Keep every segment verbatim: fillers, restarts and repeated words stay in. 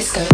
disco.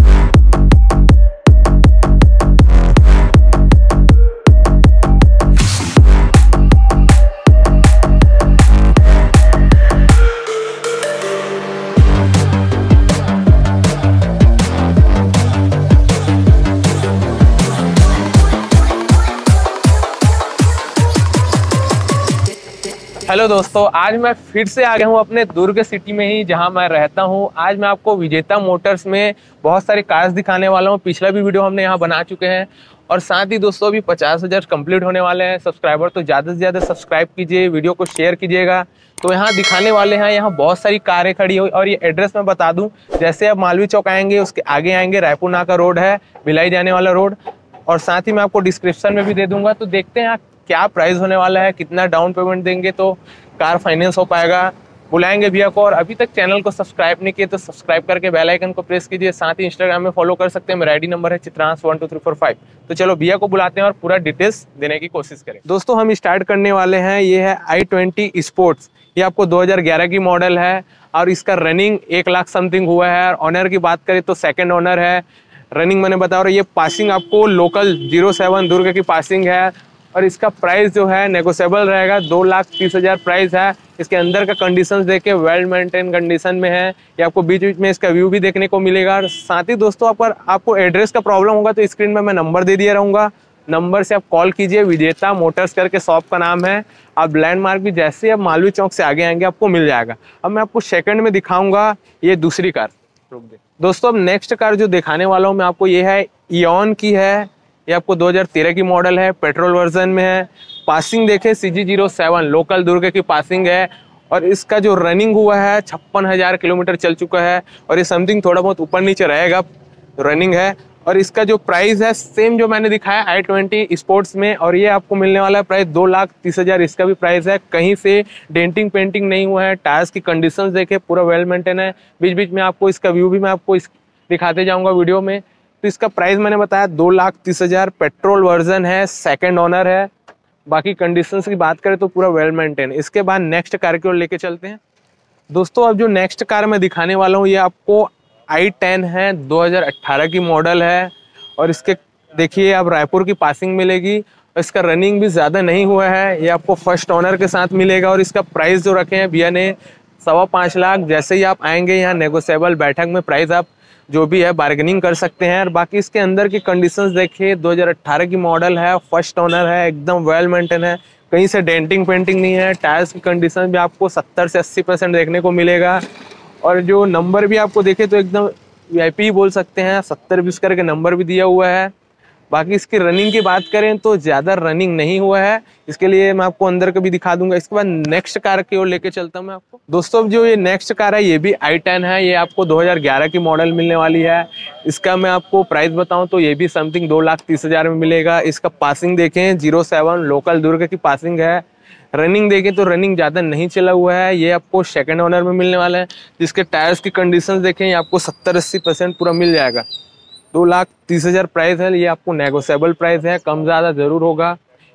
Hello दोस्तों, आज मैं फिर से आ गया हूँ अपने दुर्ग सिटी में ही जहाँ मैं रहता हूँ। आज मैं आपको विजेता मोटर्स में बहुत सारी कार्स दिखाने वाला हूँ। पिछला भी वीडियो हमने यहाँ बना चुके हैं और साथ ही दोस्तों अभी पचास हजार कंप्लीट होने वाले हैं सब्सक्राइबर, तो ज़्यादा से ज़्यादा सब्सक्राइब कीजिए, वीडियो को शेयर कीजिएगा। तो यहाँ दिखाने वाले हैं, यहाँ बहुत सारी कारें खड़ी हुई और ये एड्रेस मैं बता दूँ, जैसे आप मालवीय चौक आएंगे उसके आगे आएंगे रायपुर नाका रोड है, भिलाई जाने वाला रोड, और साथ ही मैं आपको डिस्क्रिप्शन में भी दे दूंगा। तो देखते हैं क्या प्राइस होने वाला है, कितना डाउन पेमेंट देंगे तो कार फाइनेंस हो पाएगा। बुलाएंगे भैया को, और अभी तक चैनल को सब्सक्राइब नहीं किए तो सब्सक्राइब करके बेल आइकन को प्रेस कीजिए। साथ ही इंस्टाग्राम में फॉलो कर सकते हैं, मेरा आईडी नंबर है Chitransh one two three four five. तो चलो भैया को बुलाते हैं और पूरा डिटेल्स देने की कोशिश करें। दोस्तों हम स्टार्ट करने वाले हैं, ये है आई ट्वेंटी स्पोर्ट्स। ये आपको दो हज़ार ग्यारह की मॉडल है और इसका रनिंग एक लाख समथिंग हुआ है। ऑनर की बात करें तो सेकेंड ऑनर है। रनिंग मैंने बताया, और ये पासिंग आपको लोकल जीरो सेवन दुर्ग की पासिंग है और इसका प्राइस जो है नेगोशिएबल रहेगा। दो लाख तीस हजार प्राइस है। इसके अंदर का कंडीशंस देखे वेल मेंटेन कंडीशन में है। ये आपको बीच बीच में इसका व्यू भी देखने को मिलेगा। और साथ ही दोस्तों अगर आपको एड्रेस का प्रॉब्लम होगा तो स्क्रीन में मैं नंबर दे दिया रहूँगा, नंबर से आप कॉल कीजिए। विजेता मोटर्स करके शॉप का नाम है। आप लैंडमार्क भी जैसे ही आप मालवीय चौक से आगे आएंगे आपको मिल जाएगा। अब मैं आपको सेकंड में दिखाऊंगा ये दूसरी कार। रुक दे दोस्तों, अब नेक्स्ट कार जो दिखाने वाला हूँ मैं आपको, ये है इयॉन की है। ये आपको दो हज़ार तेरह की मॉडल है, पेट्रोल वर्जन में है। पासिंग देखे C G zero seven local Durg की पासिंग है और इसका जो रनिंग हुआ है छप्पन हजार किलोमीटर चल चुका है और ये समथिंग थोड़ा बहुत ऊपर नीचे रहेगा, रनिंग है। और इसका जो प्राइस है सेम जो मैंने दिखाया आई ट्वेंटी स्पोर्ट्स में, और ये आपको मिलने वाला है प्राइस दो लाख तीस हजार इसका भी प्राइस है। कहीं से डेंटिंग पेंटिंग नहीं हुआ है। टायर्स की कंडीशंस देखे पूरा वेल मेंटेन है। बीच बीच में आपको इसका व्यू भी मैं आपको इस दिखाते जाऊंगा वीडियो में। तो इसका प्राइस मैंने बताया दो लाख तीस हजार। पेट्रोल वर्जन है, सेकंड ओनर है। बाकी कंडीशंस की बात करें तो पूरा वेल मेंटेन। इसके बाद नेक्स्ट कार की ओर लेके चलते हैं दोस्तों। अब जो नेक्स्ट कार मैं दिखाने वाला हूँ ये आपको आई टेन है, दो हज़ार अठारह की मॉडल है और इसके देखिए आप रायपुर की पासिंग मिलेगी। इसका रनिंग भी ज़्यादा नहीं हुआ है। ये आपको फर्स्ट ओनर के साथ मिलेगा और इसका प्राइस जो रखे हैं भैया ने सवा पाँच लाख। जैसे ही आप आएंगे यहाँ नेगोशिएबल बैठक में प्राइस आप जो भी है बार्गेनिंग कर सकते हैं। और बाकी इसके अंदर की कंडीशंस देखिए, दो हज़ार अठारह की मॉडल है, फर्स्ट ओनर है, एकदम वेल मेंटेन है, कहीं से डेंटिंग पेंटिंग नहीं है। टायर्स की कंडीशन भी आपको सत्तर से अस्सी परसेंट देखने को मिलेगा और जो नंबर भी आपको देखे तो एकदम वी आई पी बोल सकते हैं, सत्तर बीस करके नंबर भी दिया हुआ है। बाकी इसकी रनिंग की बात करें तो ज़्यादा रनिंग नहीं हुआ है, इसके लिए मैं आपको अंदर का भी दिखा दूंगा। इसके बाद नेक्स्ट कार की ओर लेके चलता हूँ मैं आपको। दोस्तों जो ये नेक्स्ट कार है ये भी आई टेन है। ये आपको दो हज़ार ग्यारह की मॉडल मिलने वाली है। इसका मैं आपको प्राइस बताऊं तो ये भी समथिंग दो लाख तीस हजार में मिलेगा। इसका पासिंग देखें जीरो सेवन लोकल दुर्ग की पासिंग है। रनिंग देखें तो रनिंग ज़्यादा नहीं चला हुआ है। ये आपको सेकेंड ओनर में मिलने वाला है। जिसके टायर्स की कंडीशन देखें ये आपको सत्तर अस्सी परसेंट पूरा मिल जाएगा। दो लाख तीस हजार प्राइस है। ये आपको नेगोशिएबल प्राइस है, कम ज़्यादा ज़रूर होगा।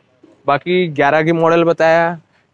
बाकी ग्यारह की मॉडल बताया,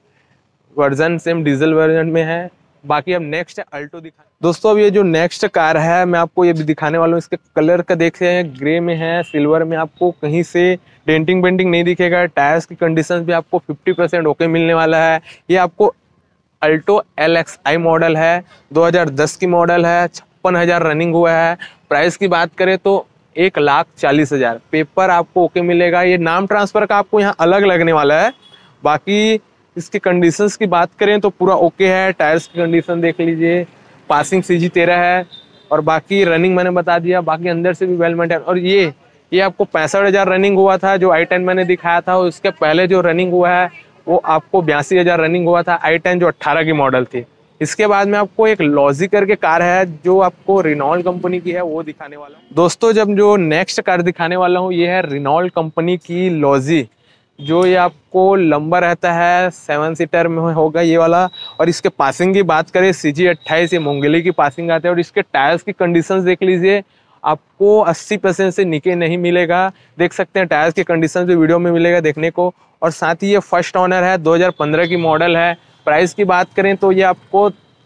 वर्जन सेम डीजल वर्जन में है। बाकी अब नेक्स्ट है अल्टो दिखा दोस्तों। अब ये जो नेक्स्ट कार है मैं आपको ये भी दिखाने वाला हूँ। इसके कलर का देख रहे हैं, ग्रे में है, सिल्वर में, आपको कहीं से डेंटिंग पेंटिंग नहीं दिखेगा। टायर्स की कंडीशन भी आपको फिफ्टी परसेंट ओके मिलने वाला है। ये आपको Alto L X I model है, दो हज़ार दस की मॉडल है, छप्पन हजार रनिंग हुआ है। प्राइस की बात करें तो एक लाख चालीस हजार। पेपर आपको ओके मिलेगा। ये नाम ट्रांसफर का आपको यहाँ अलग लगने वाला है। बाकी इसकी कंडीशंस की बात करें तो पूरा ओके है। टायर्स की कंडीशन देख लीजिए, पासिंग सी जी तेरह है और बाकी रनिंग मैंने बता दिया। बाकी अंदर से भी वेल मेंटेन। और ये ये आपको पैंसठ हजार रनिंग हुआ था जो आई टेन मैंने दिखाया था। उसके पहले जो रनिंग हुआ है वो आपको बयासी हजार रनिंग हुआ था, आई टेन जो अट्ठारह की मॉडल थी। इसके बाद में आपको एक लॉजी करके कार है जो आपको रिनॉल्ट कंपनी की है, वो दिखाने वाला हूँ दोस्तों। जब जो नेक्स्ट कार दिखाने वाला हूँ ये है रिनॉल्ट कंपनी की लॉजी, जो ये आपको लंबा रहता है, सेवन सीटर में होगा ये वाला। और इसके पासिंग की बात करें सी जी अट्ठाईस, ये मोंगली की पासिंग आते हैं। और इसके टायर्स की कंडीशंस देख लीजिए, आपको अस्सी परसेंट से नीचे नहीं मिलेगा। देख सकते हैं टायर्स की कंडीशन भी वीडियो में मिलेगा देखने को। और साथ ही ये फर्स्ट ओनर है, दो हज़ार पंद्रह की मॉडल है। प्राइस की बात करें तो ये आपको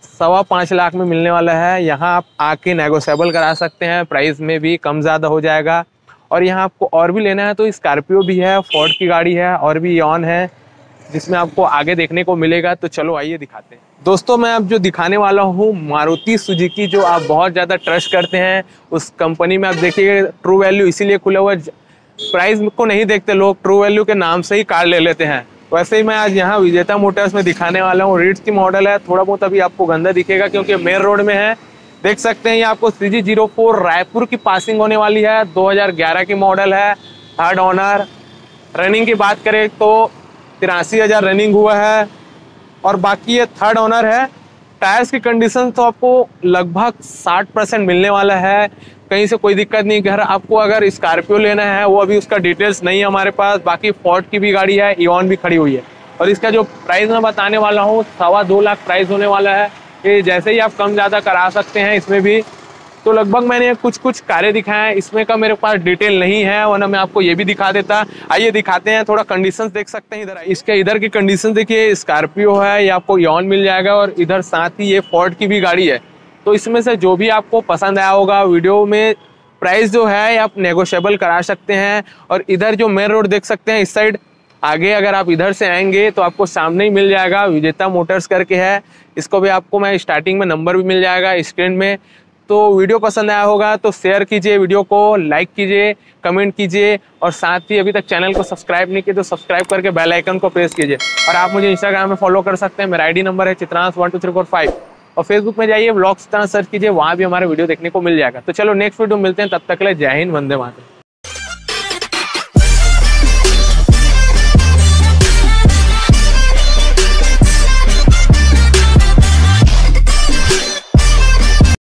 सवा पाँच लाख में मिलने वाला है। यहाँ आप आके नेगोशिएबल करा सकते हैं, प्राइस में भी कम ज़्यादा हो जाएगा। और यहाँ आपको और भी लेना है तो स्कॉर्पियो भी है, फोर्ड की गाड़ी है और भी इओन है, जिसमें आपको आगे देखने को मिलेगा। तो चलो आइए दिखाते हैं। दोस्तों मैं अब जो दिखाने वाला हूँ मारुति सुजुकी, जो आप बहुत ज़्यादा ट्रस्ट करते हैं उस कंपनी में। आप देखिए ट्रू वैल्यू इसीलिए खुला हुआ है, प्राइस को नहीं देखते लोग, ट्रू वैल्यू के नाम से ही कार ले लेते हैं। वैसे ही मैं आज यहाँ विजेता मोटर्स में दिखाने वाला हूँ। रिट्ज की मॉडल है, थोड़ा बहुत अभी आपको गंदा दिखेगा क्योंकि मेन रोड में है। देख सकते हैं ये आपको C G zero four Raipur की पासिंग होने वाली है। दो हज़ार ग्यारह की मॉडल है, थर्ड ऑनर। रनिंग की बात करें तो तिरासी हज़ार रनिंग हुआ है और बाकी ये थर्ड ऑनर है। टायर्स की कंडीशन तो आपको लगभग साठ परसेंट मिलने वाला है, कहीं से कोई दिक्कत नहीं। घर आपको अगर स्कॉर्पियो लेना है वो अभी उसका डिटेल्स नहीं है हमारे पास। बाकी फोर्ड की भी गाड़ी है, इओन भी खड़ी हुई है। और इसका जो प्राइस मैं बताने वाला हूँ सवा दो लाख प्राइस होने वाला है। ये जैसे ही आप कम ज़्यादा करा सकते हैं इसमें भी। तो लगभग मैंने कुछ कुछ कारें दिखाए हैं, इसमें का मेरे पास डिटेल नहीं है, वरना मैं आपको ये भी दिखा देता। आइए दिखाते हैं, थोड़ा कंडीशंस देख सकते हैं इधर। इसके इधर की कंडीशन देखिए, स्कॉर्पियो है, ये आपको इओन मिल जाएगा और इधर साथ ही ये फोर्ड की भी गाड़ी है। तो इसमें से जो भी आपको पसंद आया होगा, वीडियो में प्राइस जो है आप नेगोशिएबल करा सकते हैं। और इधर जो मेन रोड देख सकते हैं इस साइड, आगे अगर आप इधर से आएंगे तो आपको सामने ही मिल जाएगा, विजेता मोटर्स करके है। इसको भी आपको मैं स्टार्टिंग में नंबर भी मिल जाएगा स्क्रीन में। तो वीडियो पसंद आया होगा तो शेयर कीजिए, वीडियो को लाइक कीजिए, कमेंट कीजिए और साथ ही अभी तक चैनल को सब्सक्राइब नहीं किया तो सब्सक्राइब करके बेल आइकन को प्रेस कीजिए। और आप मुझे इंस्टाग्राम में फॉलो कर सकते हैं, मेरा आईडी नंबर है Chitransh one two three four five. और फेसबुक में जाइए, व्लॉग्स चित्रांश सर्च कीजिए, वहाँ भी हमारे वीडियो देखने को मिल जाएगा। तो चलो नेक्स्ट वीडियो मिलते हैं, तब तक के लिए जय हिंद, वंदे मातरम।